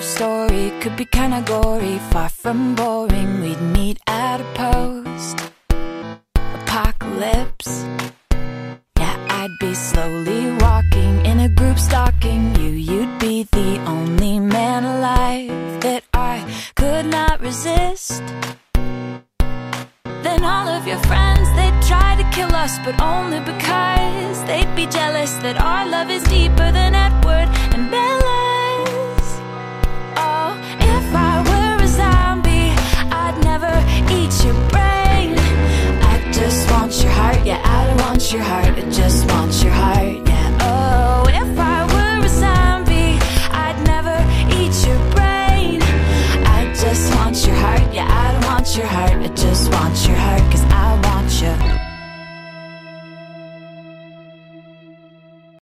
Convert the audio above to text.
love story could be kinda gory, far from boring. We'd meet at a post-apocalypse. Yeah, I'd be slowly walking in a group stalking you. You'd be the only man alive that I could not resist. Then all of your friends, they'd try to kill us, but only because they'd be jealous that our love is deeper than Edward and Bella's. Oh, if I were a zombie, I'd never eat your brain. I just want your heart, yeah, I don't want your heart, I just want your heart, yeah. Oh, if I were a zombie, I'd never eat your brain. I just want your heart, yeah, I don't want your heart, I just want